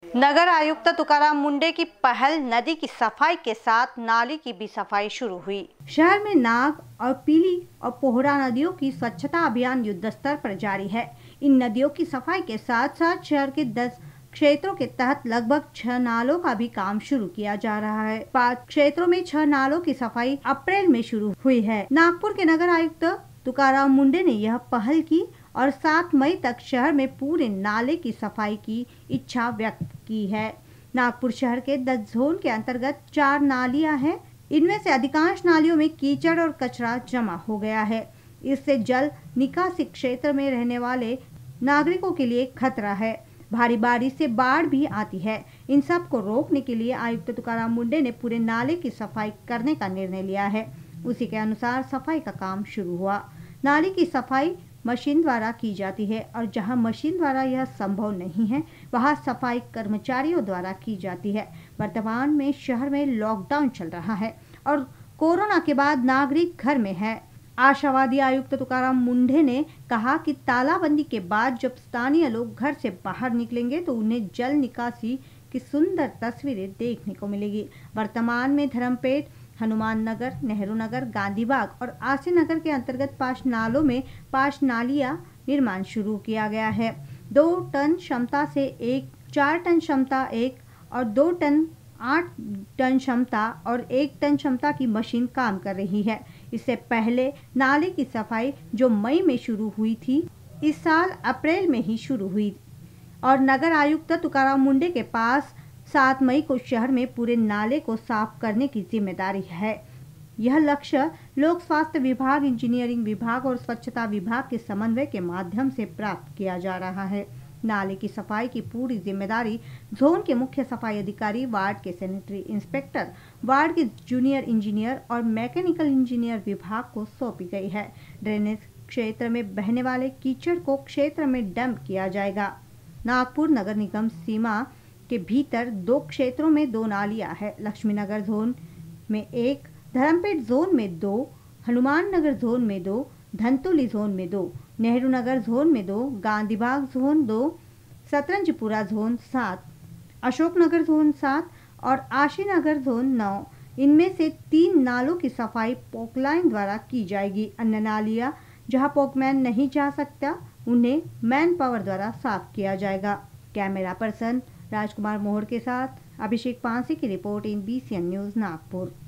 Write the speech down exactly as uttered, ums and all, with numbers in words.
नगर आयुक्त तुकाराम मुंडे की पहल, नदी की सफाई के साथ नाली की भी सफाई शुरू हुई। शहर में नाग और पीली और पोहरा नदियों की स्वच्छता अभियान युद्ध स्तर पर जारी है। इन नदियों की सफाई के साथ साथ शहर के दस क्षेत्रों के तहत लगभग छह नालों का भी काम शुरू किया जा रहा है। पाँच क्षेत्रों में छह नालों की सफाई अप्रैल में शुरू हुई है। नागपुर के नगर आयुक्त तुकाराम मुंडे ने यह पहल की और सात मई तक शहर में पूरे नाले की सफाई की इच्छा व्यक्त की है। नागपुर शहर के दस जोन के अंतर्गत चार नालियां हैं। इनमें से अधिकांश नालियों में कीचड़ और कचरा जमा हो गया है। इससे जल निकासी क्षेत्र में रहने वाले नागरिकों के लिए खतरा है। भारी बारिश से बाढ़ भी आती है। इन सब को रोकने के लिए आयुक्त तुकाराम मुंडे ने पूरे नाले की सफाई करने का निर्णय लिया है। उसी के अनुसार सफाई का काम शुरू हुआ। नाली की सफाई मशीन द्वारा की जाती है और जहां मशीन द्वारा यह संभव नहीं है वहां सफाई कर्मचारियों द्वारा की जाती है। वर्तमान में शहर में लॉकडाउन चल रहा है और कोरोना के बाद नागरिक घर में है। आशावादी आयुक्त तुकाराम मुंडे ने कहा कि तालाबंदी के बाद जब स्थानीय लोग घर से बाहर निकलेंगे तो उन्हें जल निकासी की सुंदर तस्वीरें देखने को मिलेगी। वर्तमान में धर्मपेट, हनुमान नगर, नेहरू नगर, गांधीबाग और आसी नगर के अंतर्गत पांच नालों में पांच नालियां निर्माण शुरू किया गया है। दो टन क्षमता से एक, चार टन क्षमता एक और दो टन आठ टन क्षमता और एक टन क्षमता की मशीन काम कर रही है। इससे पहले नाले की सफाई जो मई में शुरू हुई थी, इस साल अप्रैल में ही शुरू हुई और नगर आयुक्त तुकाराम मुंडे के पास सात मई को शहर में पूरे नाले को साफ करने की जिम्मेदारी है। यह लक्ष्य लोक स्वास्थ्य विभाग, इंजीनियरिंग विभाग और स्वच्छता विभाग के समन्वय के माध्यम से प्राप्त किया जा रहा है। नाले की सफाई की पूरी जिम्मेदारी जोन के मुख्य सफाई अधिकारी, वार्ड के सैनिटरी इंस्पेक्टर, वार्ड के जूनियर इंजीनियर और मैकेनिकल इंजीनियर विभाग को सौंपी गई है। ड्रेनेज क्षेत्र में बहने वाले कीचड़ को क्षेत्र में डंप किया जाएगा। नागपुर नगर निगम सीमा के भीतर दो क्षेत्रों में दो नालियां है। लक्ष्मी नगर जोन में एक, धर्मपेट जोन में दो, हनुमान नगर जोन में दो, धनतुली जोन में दो, नेहरू नगर जोन में दो, गांधीबाग जोन दो, सतरंजपुरा जोन सात, अशोक नगर जोन सात और आशी नगर जोन नौ। इनमें से तीन नालों की सफाई पोकलाइन द्वारा की जाएगी। अन्य नालियां जहां पोकमैन नहीं जा सकता उन्हें मैन पावर द्वारा साफ किया जाएगा। कैमरा पर्सन राजकुमार मोहर के साथ अभिषेक पांसे की report, in B C N news Nagpur.